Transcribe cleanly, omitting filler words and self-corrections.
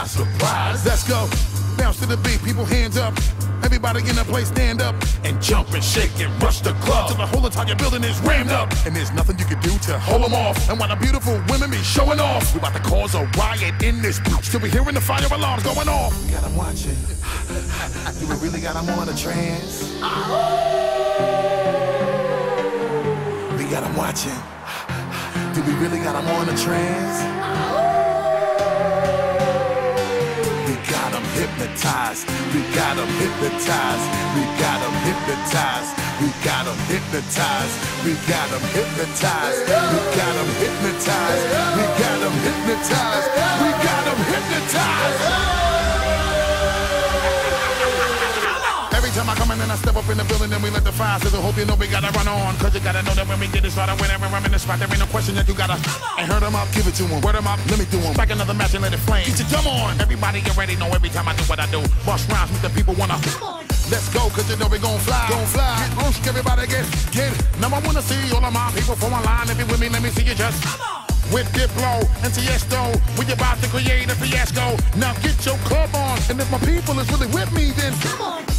not surprised. Let's go. Bounce to the beat, people hands up. Everybody in the place stand up And jump and shake and rush the club till the whole entire building is rammed up. And there's nothing you can do to hold them off. And while the beautiful women be showing off, we about to cause a riot in this bitch till we hearing the fire alarms going off. We got them watching. Do we really got them on a trance? We got them watching. Do we really got them on a trance? Hypnotized, we got them hypnotized, we got them hypnotized, we got them hypnotized, we got them hypnotized, we got them hypnotized, we got them hypnotized, we got them hypnotized. Every time I come in and I step up in the building, then we let the fire sizzle. Hope you know we gotta run on, cause you gotta know that when we get this right, whenever I'm in the spot, there ain't no question that you gotta. And hurt them up, give it to them, word them up, let me do them. Back another match and let it flame. Get your drum on. Everybody get ready, know every time I do what I do. Bust rhymes, make the people wanna. Let's go, cause you know we gon' fly. Gon' fly. Get loose, everybody get. Now I wanna see all of my people from online. If you with me, let me see you just. With Diplo and Tiesto, we about to create a fiasco. Now get your club on, and if my people is really with me, then come on.